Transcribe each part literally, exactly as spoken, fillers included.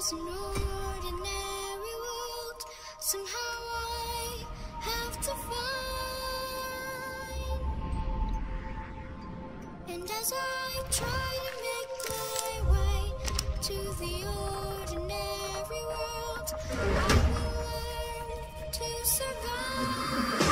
There's no ordinary world. Somehow I have to find. And as I try to make my way to the ordinary world, I will learn to survive.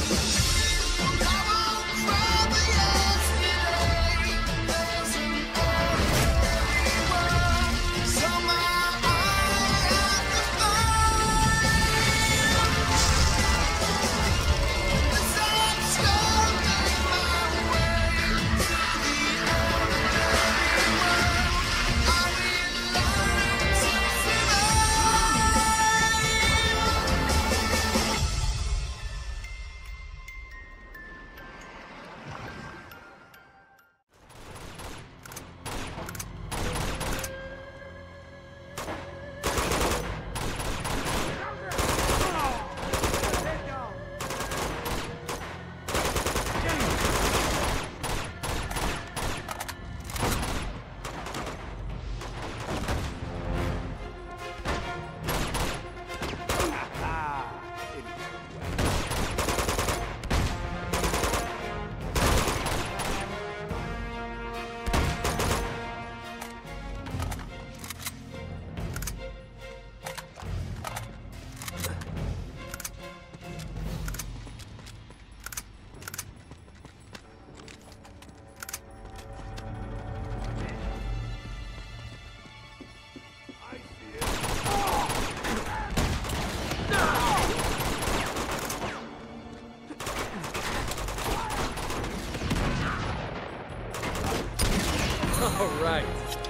All right.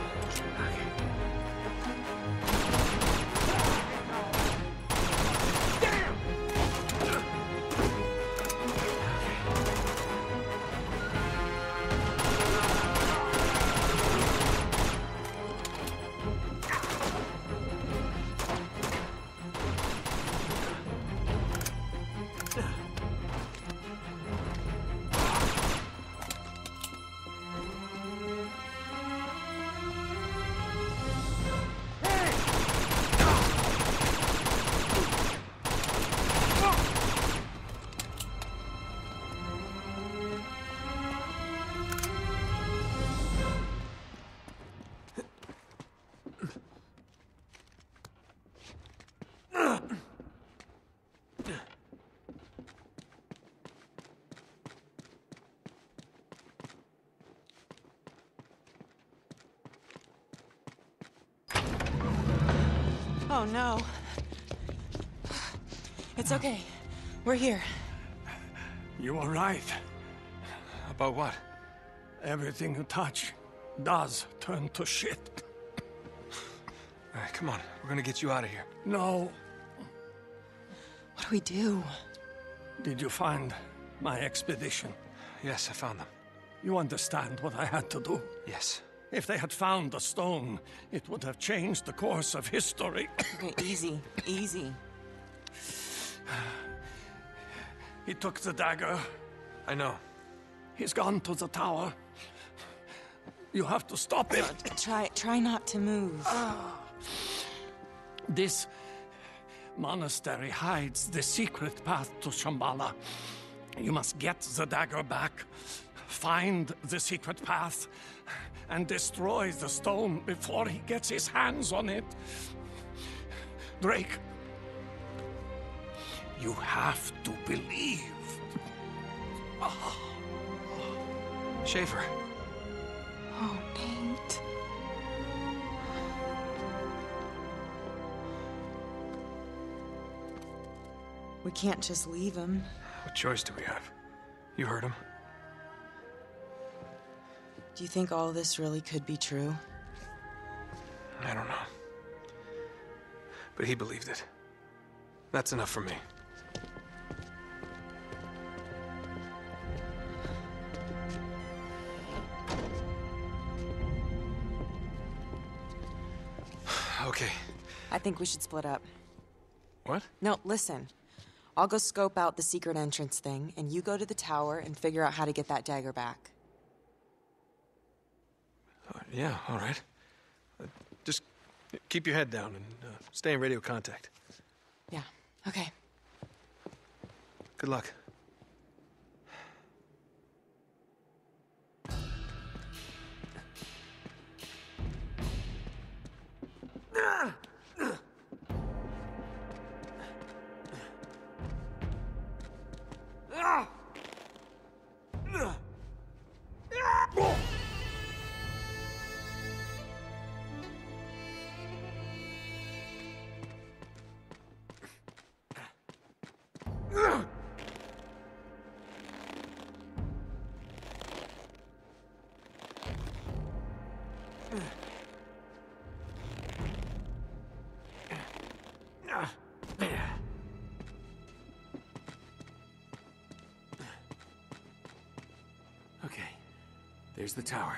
Oh no. It's okay. We're here. You were right. About what? Everything you touch does turn to shit. All right, come on. We're gonna get you out of here. No. What do we do? Did you find my expedition? Yes, I found them. You understand what I had to do? Yes. If they had found the stone, it would have changed the course of history. Okay, easy, easy. He took the dagger. I know. He's gone to the tower. You have to stop him. Uh, try, try not to move. This monastery hides the secret path to Shambhala. You must get the dagger back, find the secret path, and destroy the stone before he gets his hands on it. Drake, you have to believe. Oh. Schaefer. Oh, Nate. We can't just leave him. What choice do we have? You heard him. Do you think all this really could be true? I don't know. But he believed it. That's enough for me. Okay. I think we should split up. What? No, listen. I'll go scope out the secret entrance thing, and you go to the tower and figure out how to get that dagger back. Uh, yeah, all right. Uh, just Keep your head down and uh, stay in radio contact. Yeah, okay. Good luck. Okay, there's the tower.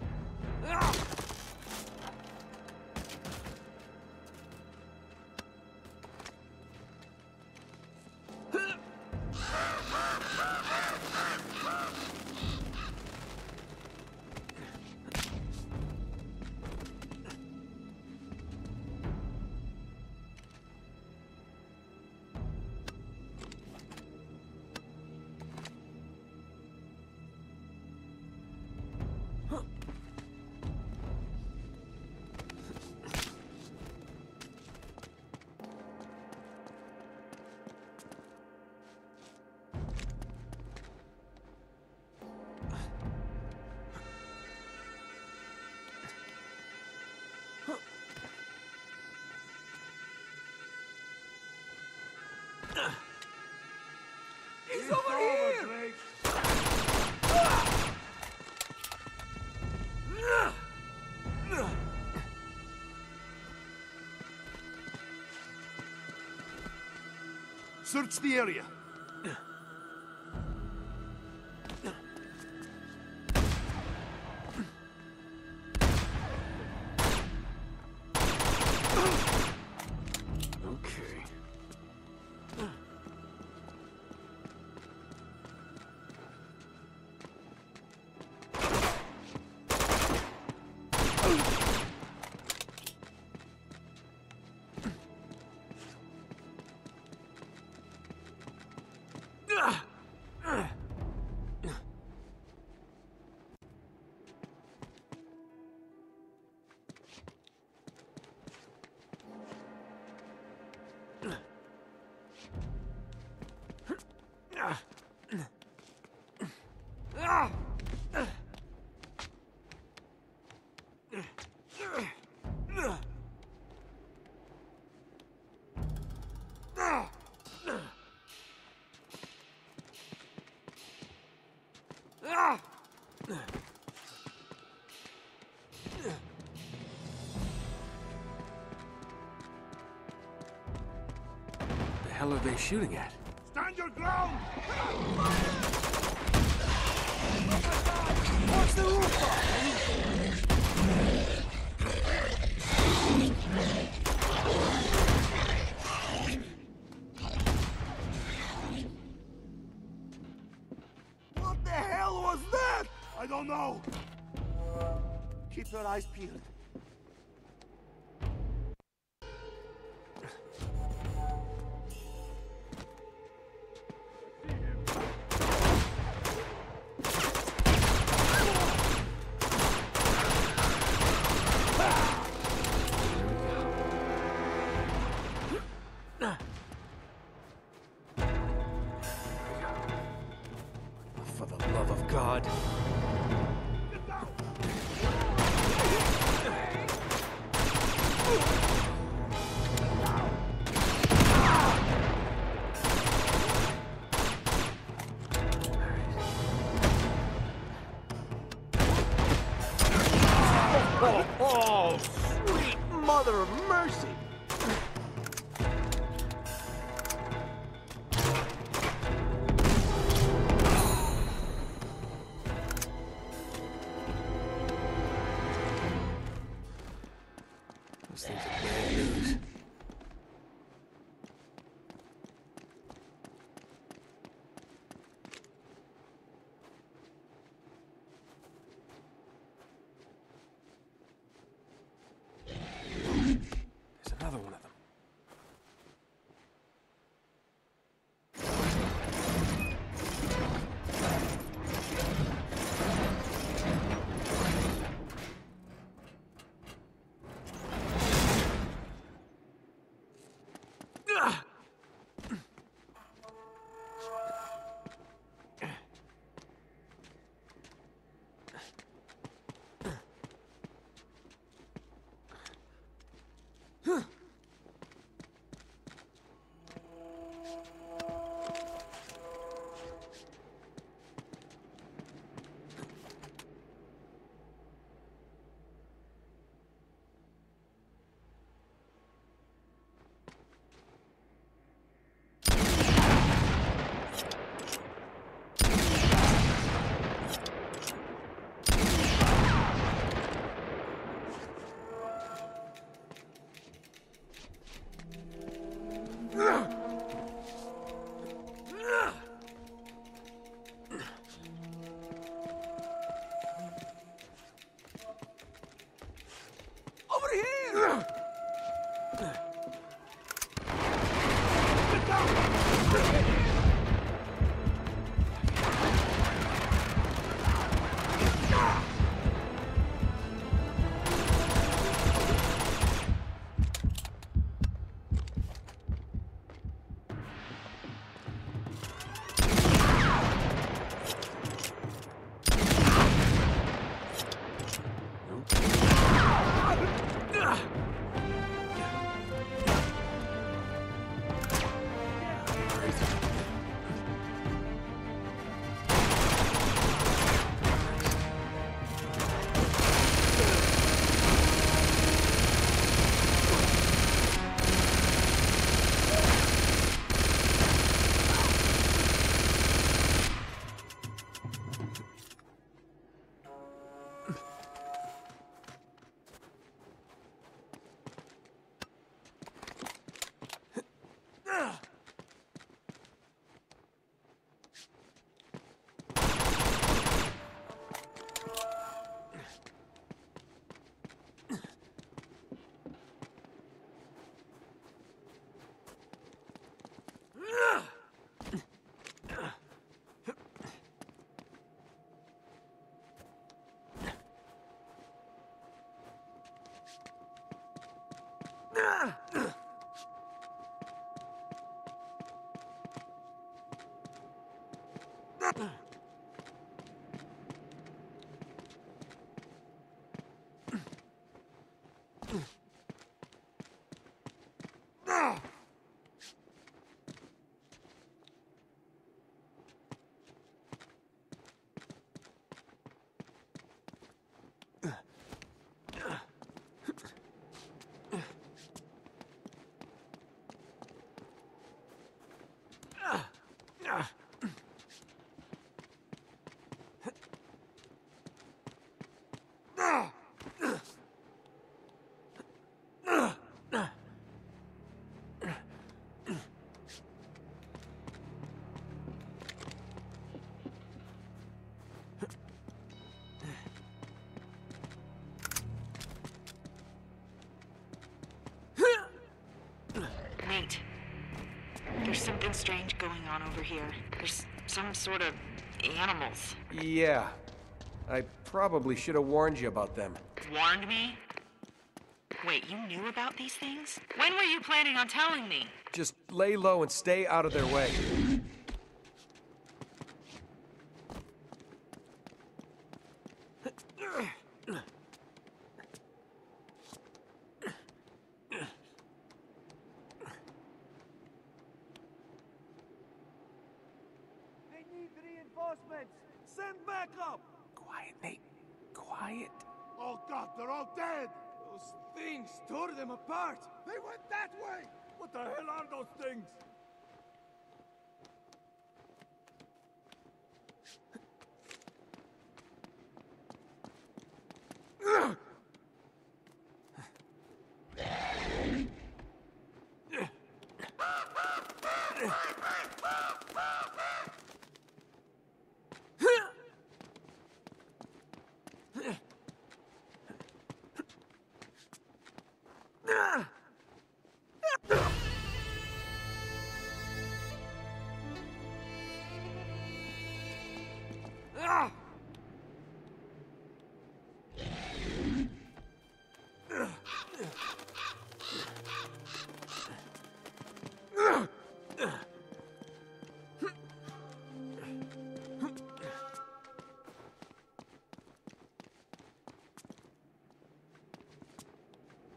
He's over here! Search the area. Okay. The hell are they shooting at? Stand your ground! Watch the roof! What the hell was that? I don't know. Keep your eyes peeled. For the love of God. Oh, sweet mother of mercy! Those things are bad news. Over here! Get down! Nate, there's something strange going on over here. There's some sort of animals. Yeah. I probably should have warned you about them. Warned me? Wait, you knew about these things? When were you planning on telling me? Just lay low and stay out of their way. They need reinforcements! Send backup! Quiet, Nate. Quiet. Oh god, they're all dead! Those things tore them apart! They went that way! What the hell are those things?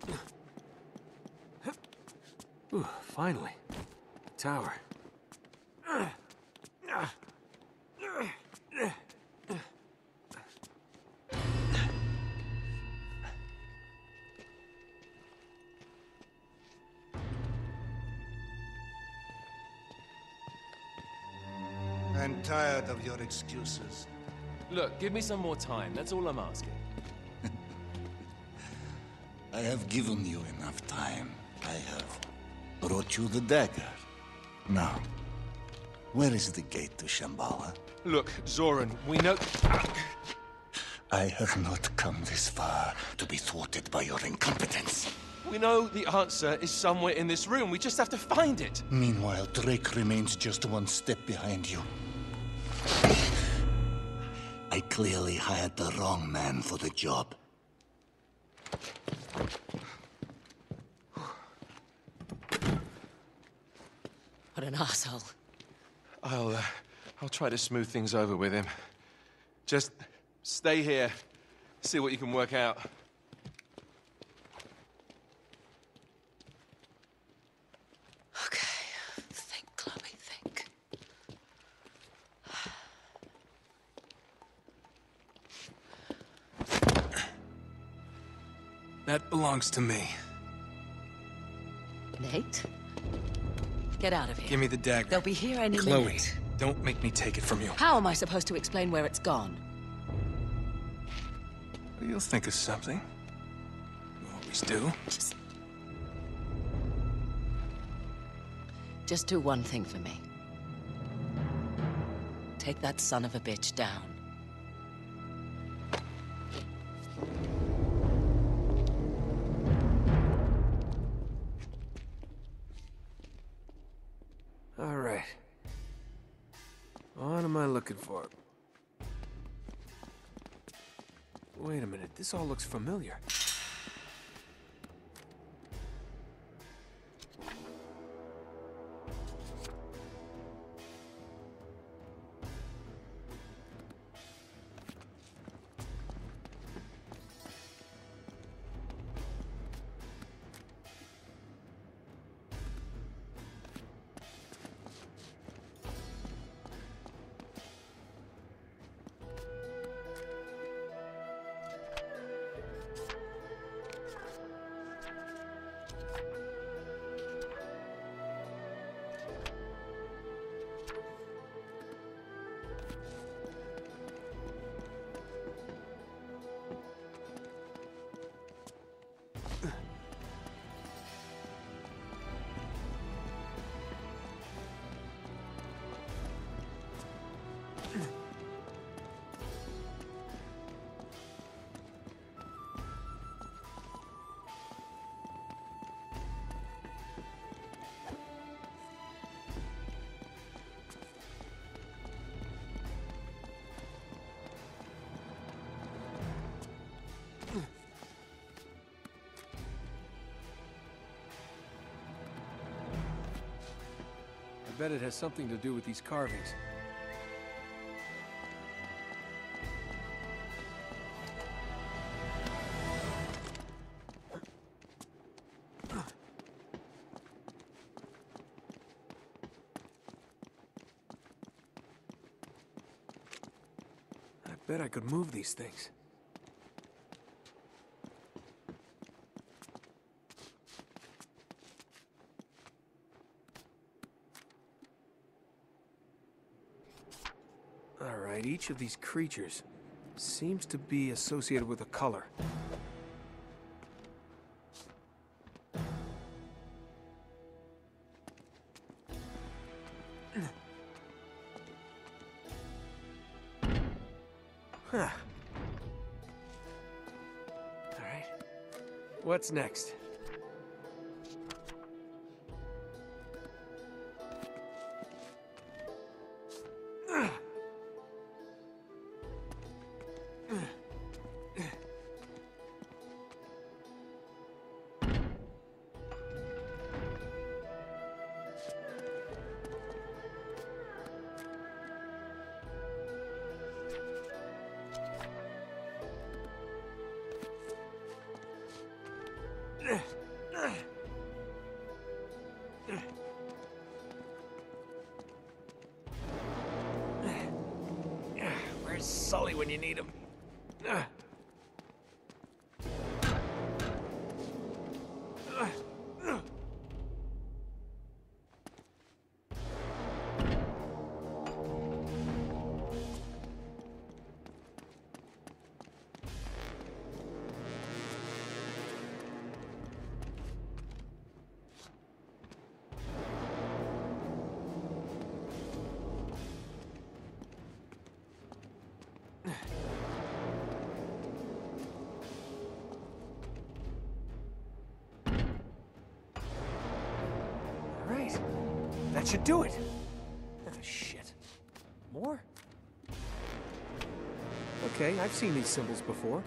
Ooh, finally. Tower. I'm tired of your excuses. Look, give me some more time. That's all I'm asking. I have given you enough time. I have brought you the dagger. Now, where is the gate to Shambhala? Look, Zoran, we know... I have not come this far to be thwarted by your incompetence. We know the answer is somewhere in this room. We just have to find it. Meanwhile, Drake remains just one step behind you. I clearly hired the wrong man for the job. What an asshole. I'll, uh, I'll try to smooth things over with him. Just stay here. See what you can work out. Okay. Think, Chloe, think. That belongs to me. Nate? Get out of here. Give me the dagger. They'll be here any Chloe, minute. don't make me take it from you. How am I supposed to explain where it's gone? You'll think of something. You always do. Just... Just do one thing for me. Take that son of a bitch down. All right. What am I looking for? Wait a minute, this all looks familiar. I bet it has something to do with these carvings. I bet I could move these things. Alright, each of these creatures seems to be associated with a color. Huh. Alright. What's next? Ugh. when you need them. Uh. That should do it. Oh, shit. More? Okay, I've seen these symbols before.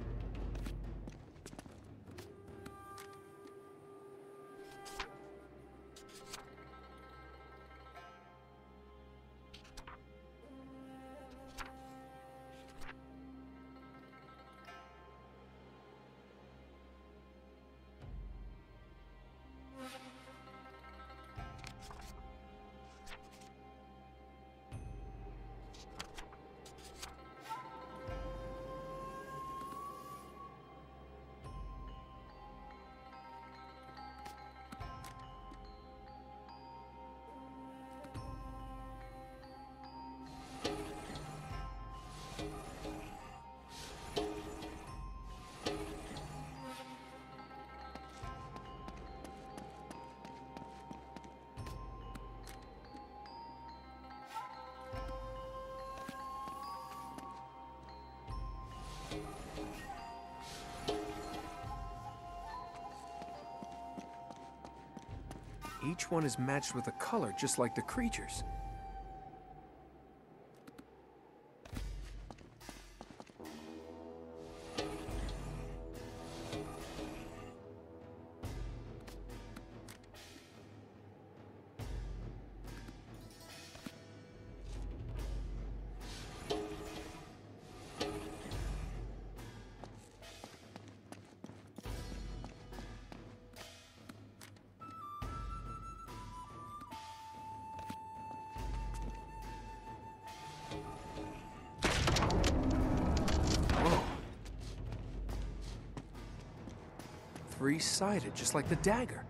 Each one is matched with a color, just like the creatures. Three-sided, just like the dagger.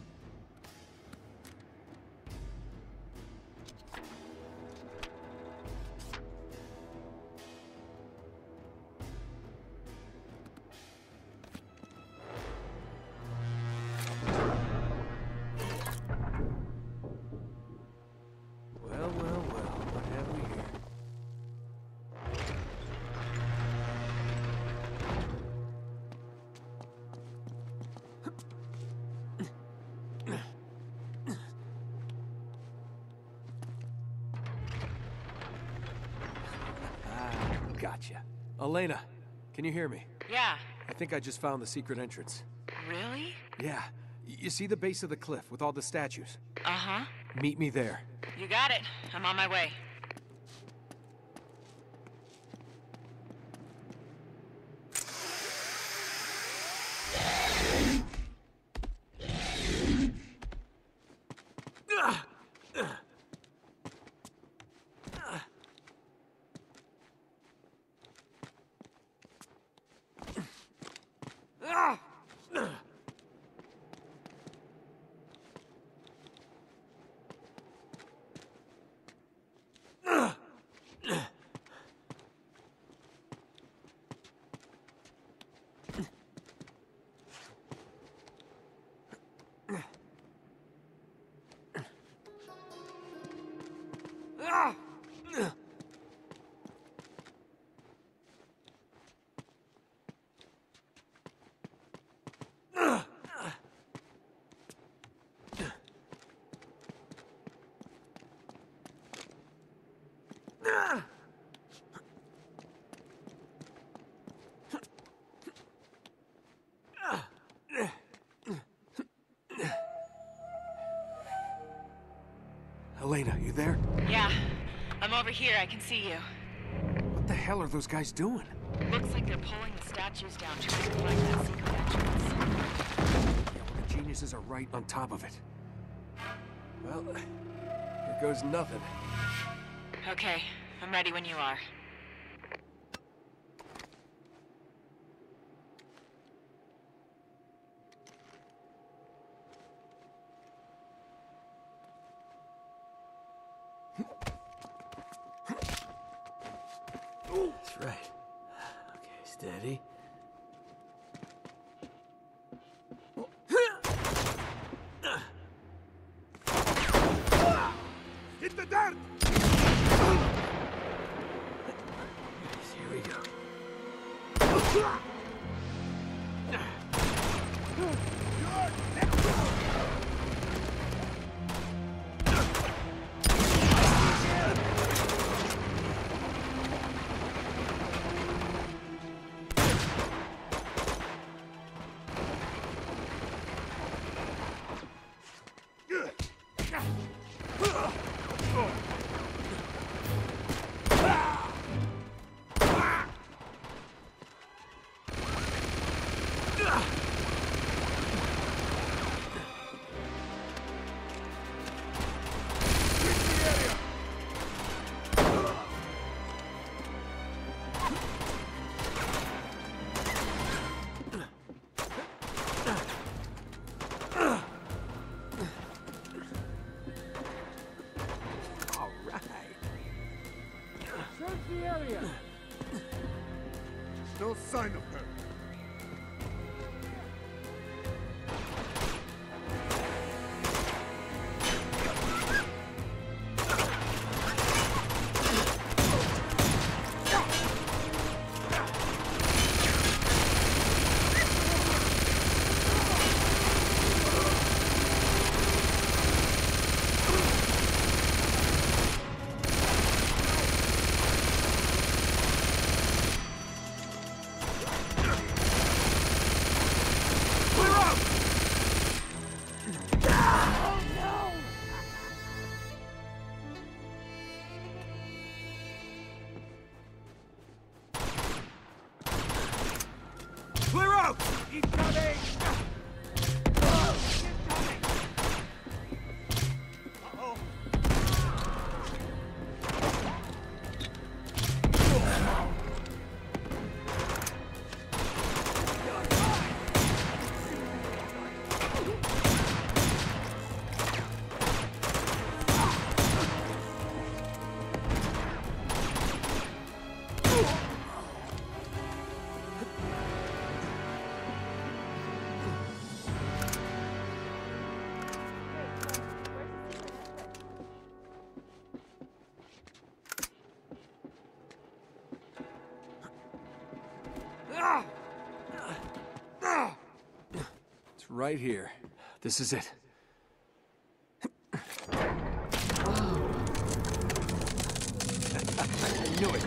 Well, well, well, what have we here? Gotcha. Elena, can you hear me? Yeah. I think I just found the secret entrance. Really? Yeah. Y- You see the base of the cliff with all the statues? Uh-huh. Meet me there. You got it. I'm on my way. Elena, you there? Yeah. I'm over here. I can see you. What the hell are those guys doing? Looks like they're pulling the statues down, trying to find that secret entrance. Yeah, well, the geniuses are right on top of it. Well, here goes nothing. Okay. I'm ready when you are. That's right. Okay, steady. Hit the dirt! Here we go. No sign of her. Clear out! Incoming! It's right here. This is it. I knew it.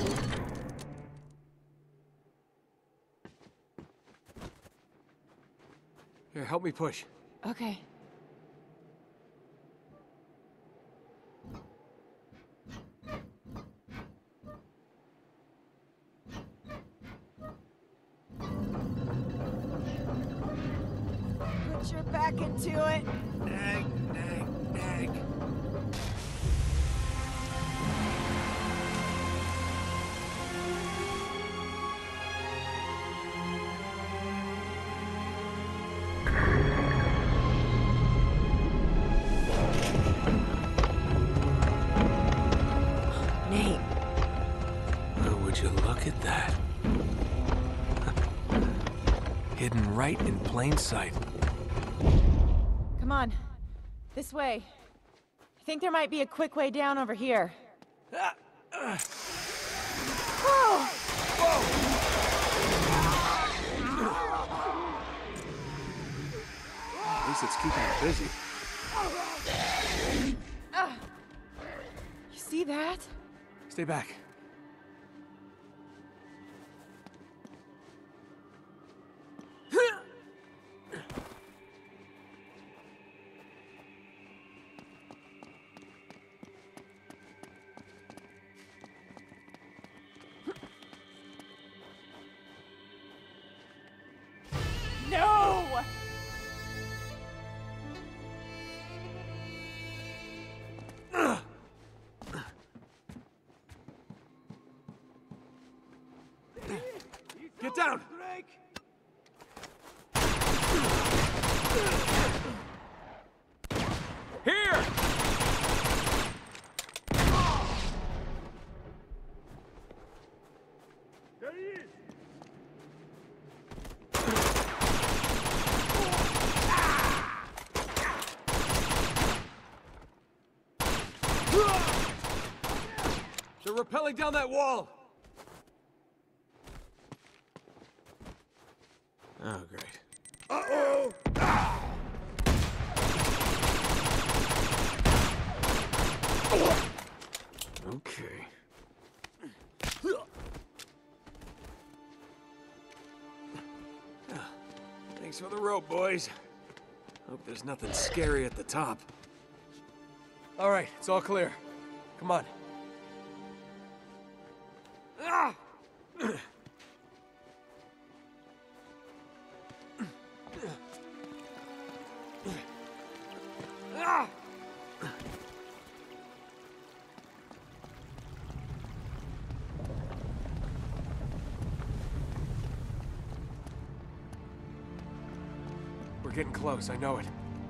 Here, help me push. Okay. Put your back into it. Nag, nag, nag. Nate. Oh, would you look at that? Hidden right in plain sight. Come on. This way. I think there might be a quick way down over here. Whoa! At least it's keeping it busy. Uh, you see that? Stay back. No! They're rappelling down that wall! Oh, great. Uh-oh! Ah! Okay. Thanks for the rope, boys. Hope there's nothing scary at the top. All right, it's all clear. Come on. Ah! Ah! We're getting close, I know it.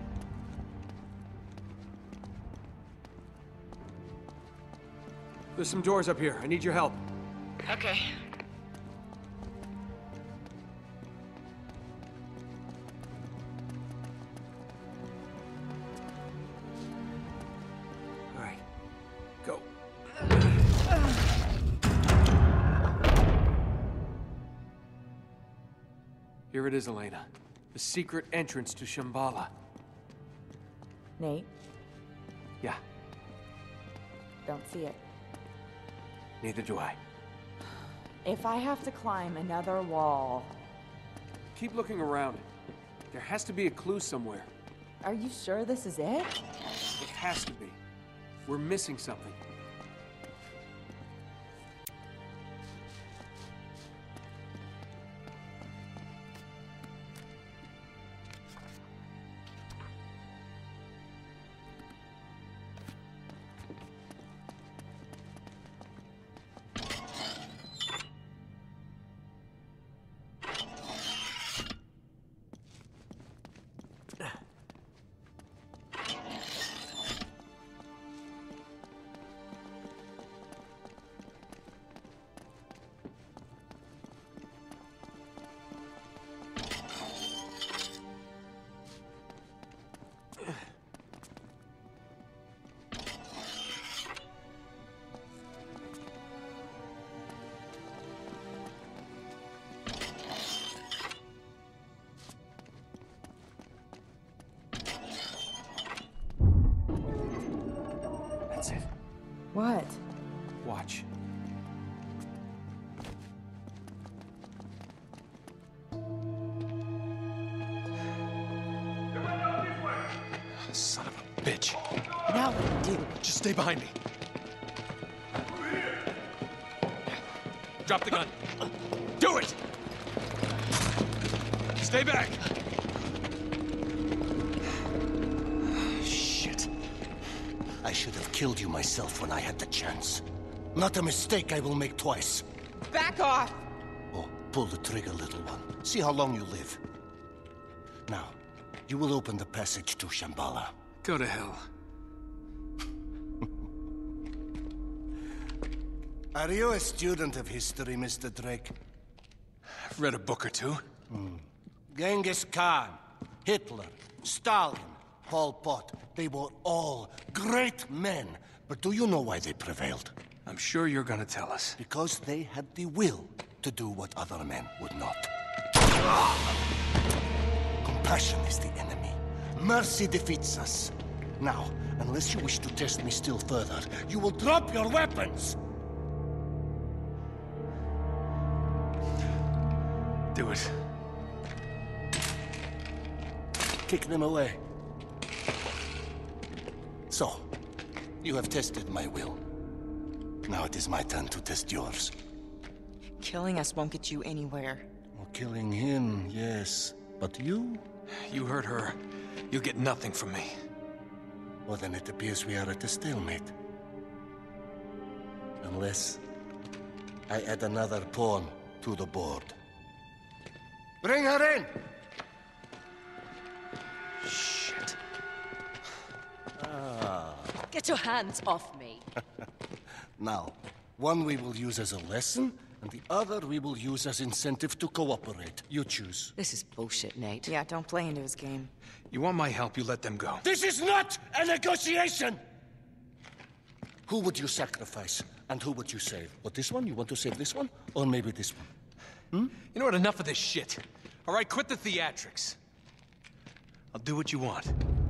There's some doors up here. I need your help. Okay. All right. Go. Here it is, Elena. The secret entrance to Shambhala. Nate, Yeah, don't see it. neither do I. If I have to climb another wall... Keep looking around. There has to be a clue somewhere. Are you sure this is it? It has to be. We're missing something. That's it. What? Watch. Son of a bitch. Now what do you do? Just stay behind me. Drop the gun. Do it! Stay back! Shit. I should have killed you myself when I had the chance. Not a mistake I will make twice. Back off! Oh, pull the trigger, little one. See how long you live. Now, you will open the passage to Shambhala. Go to hell. Are you a student of history, Mister Drake? I've read a book or two. Hmm. Genghis Khan, Hitler, Stalin, Pol Pot, they were all great men. But do you know why they prevailed? I'm sure you're gonna tell us. Because they had the will to do what other men would not. Compassion is the enemy. Mercy defeats us. Now, unless you wish to test me still further, you will drop your weapons! Do it. Kick them away. So, you have tested my will. Now it is my turn to test yours. Killing us won't get you anywhere. Well, killing him, yes. But you? You hurt her. You'll get nothing from me. Well, then it appears we are at a stalemate. Unless I add another pawn to the board. Bring her in! Shit. Ah. Get your hands off me. Now, one we will use as a lesson, and the other we will use as incentive to cooperate. You choose. This is bullshit, Nate. Yeah, don't play into his game. You want my help, you let them go. This is not a negotiation! Who would you sacrifice, and who would you save? What, this one? You want to save this one? Or maybe this one? Hmm? You know what? Enough of this shit. All right, quit the theatrics. I'll do what you want.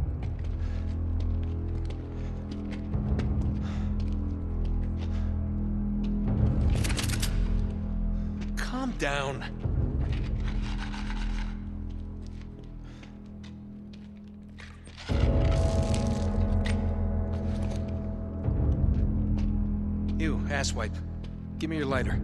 Calm down. You, asswipe. Give me your lighter.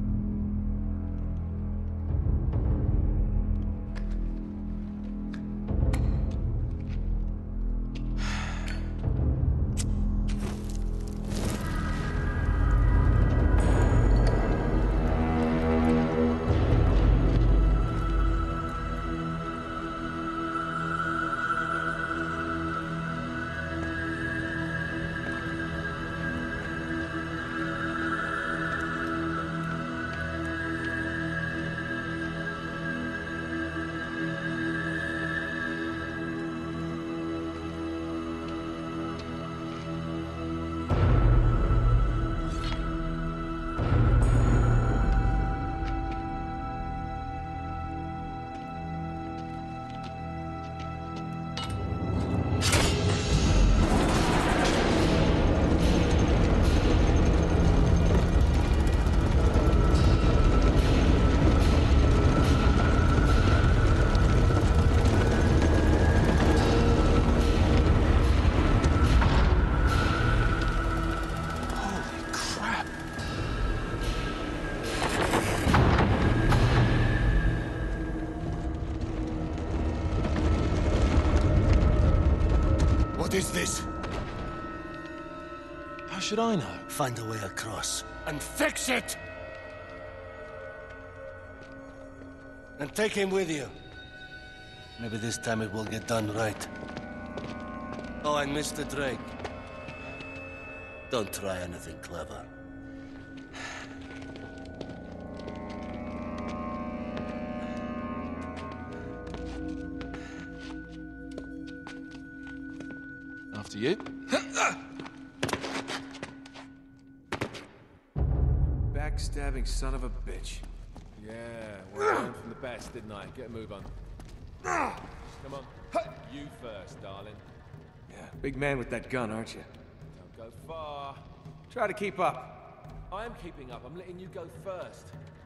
What is this? How should I know? Find a way across. And fix it! And take him with you. Maybe this time it will get done right. Oh, and Mister Drake. Don't try anything clever. After you. Backstabbing son of a bitch. Yeah, well, I learned from the best, didn't I? Get a move on. Come on. You first, darling. Yeah, big man with that gun, aren't you? Don't go far. Try to keep up. I am keeping up. I'm letting you go first.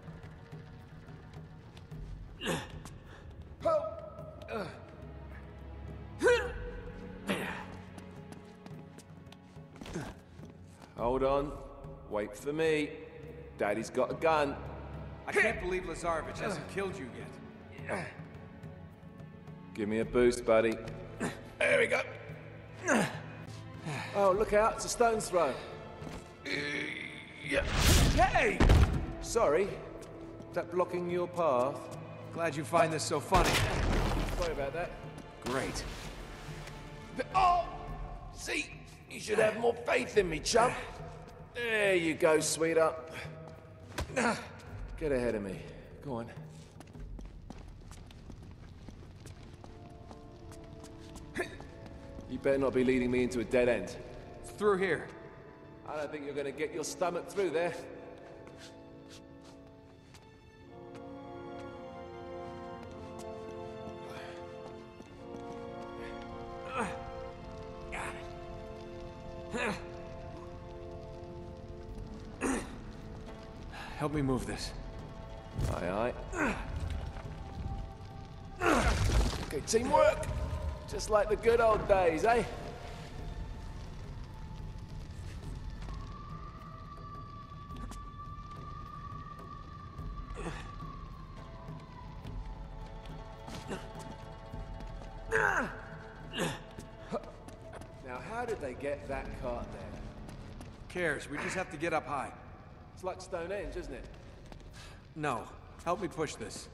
Hold on. Wait for me. Daddy's got a gun. I can't believe Lazarevich hasn't killed you yet. Give me a boost, buddy. There we go. Oh, look out. It's a stone's throw. Yeah. Hey! Sorry. Is that blocking your path? Glad you find this so funny. Sorry about that. Great. Oh! See? You should have more faith in me, chump. There you go, sweetheart. Get ahead of me. Go on. You better not be leading me into a dead end. It's through here. I don't think you're going to get your stomach through there. Help me move this. Aye, aye. Okay, teamwork. Just like the good old days, eh? Now, how did they get that cart there? Cares, we just have to get up high. It's like Stonehenge, isn't it? No. Help me push this.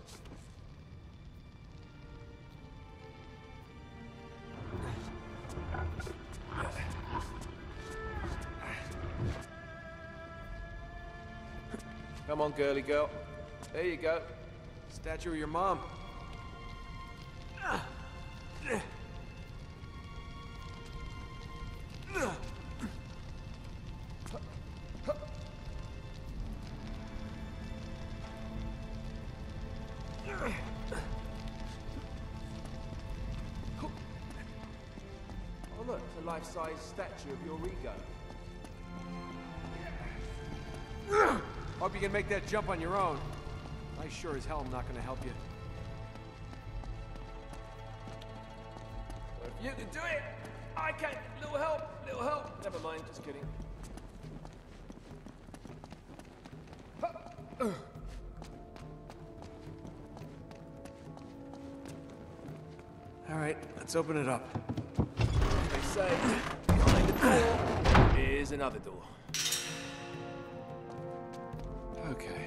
Come on, girly girl. There you go. Statue of your mom. look, it's a life-size statue of Eureka. Hope you can make that jump on your own. I sure as hell am not gonna help you. Well, if you can do it, I can. Little help, little help. Never mind, just kidding. All right, let's open it up. They say behind the door is another door. Okay.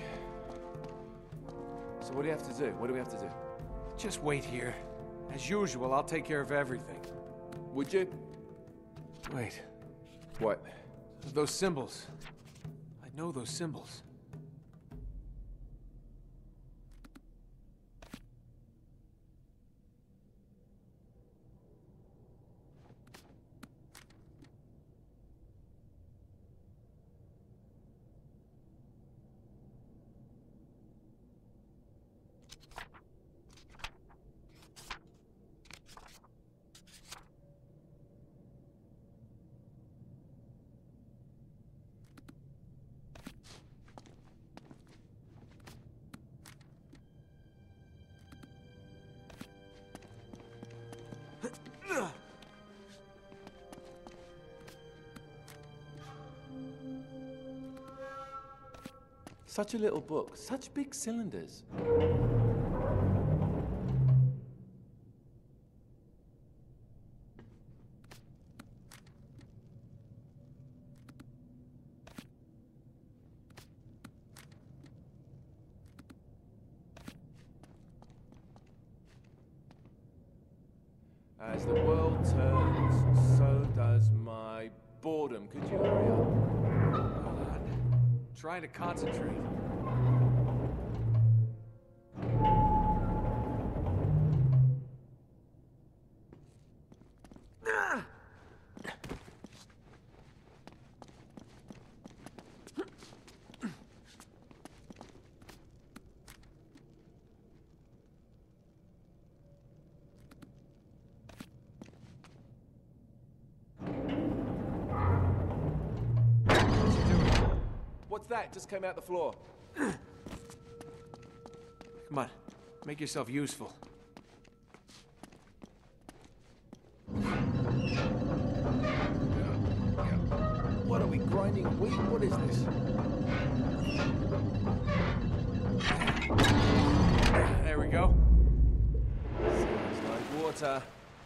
So what do you have to do? What do we have to do? Just wait here. As usual, I'll take care of everything. Would you? Wait. What? Those symbols. I know those symbols. Such a little book, such big cylinders. As the world turns, so does my boredom. Could you hurry up? Hold on. Trying to concentrate. What's that? Just came out the floor. Come on, make yourself useful. What are we grinding wheat? What is this? There we go. Sounds like water.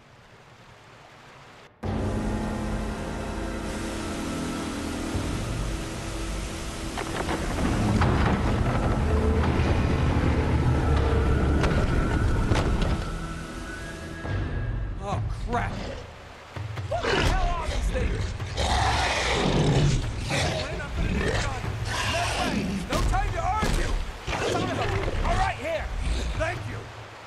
Crap! What the hell are these things? When I'm gonna be done. No way! No time to argue! Son of a... All right, here! Thank you!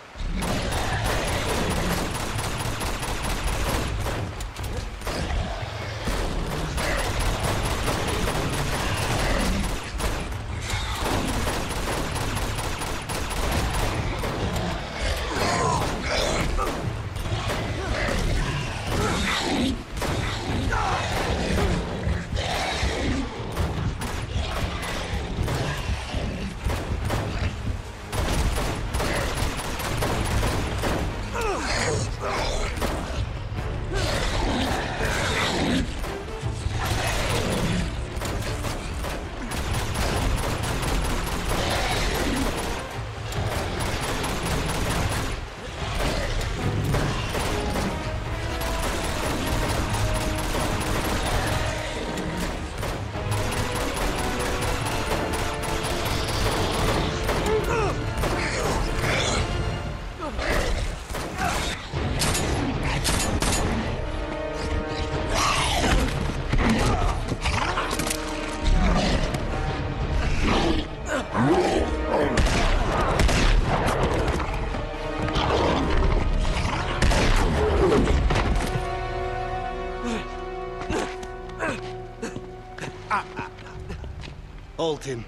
Halt him.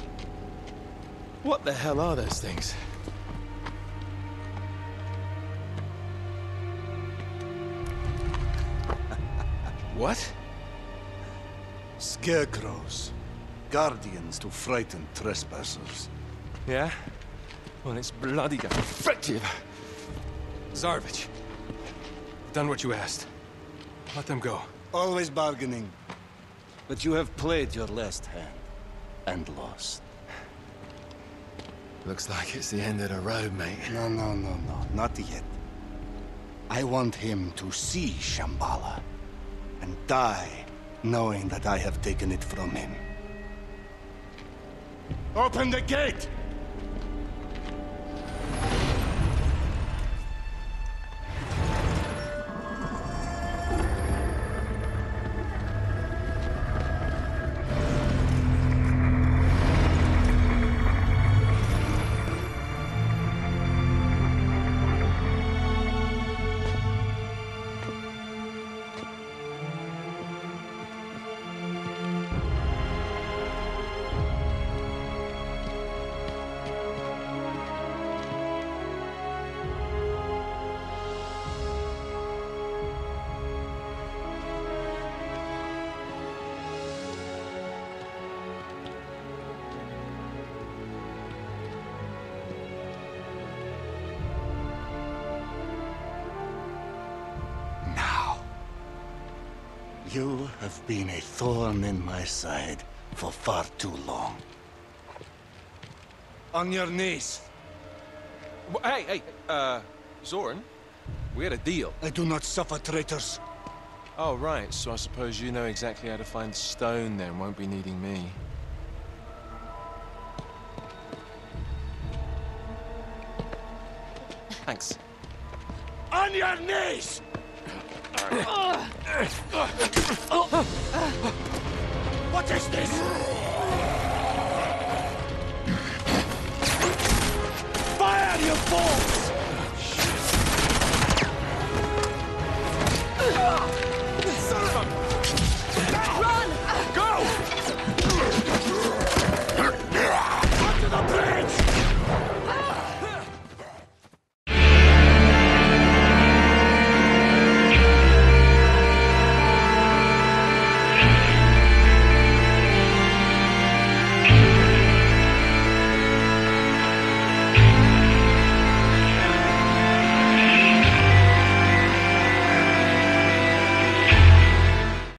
What the hell are those things? What? Scarecrows. Guardians to frighten trespassers. Yeah? Well, it's bloody effective. Zarvich. Done what you asked. Let them go. Always bargaining. But you have played your last hand. And lost. Looks like it's the end of the road, mate. No, no, no, no. Not yet. I want him to see Shambhala. And die, knowing that I have taken it from him. Open the gate! You have been a thorn in my side for far too long. On your knees. Well, hey, hey, uh, Zoran, we had a deal. I do not suffer traitors. Oh, right, so I suppose you know exactly how to find stone then, won't be needing me. Thanks. On your knees! What is this? Fire, you fool!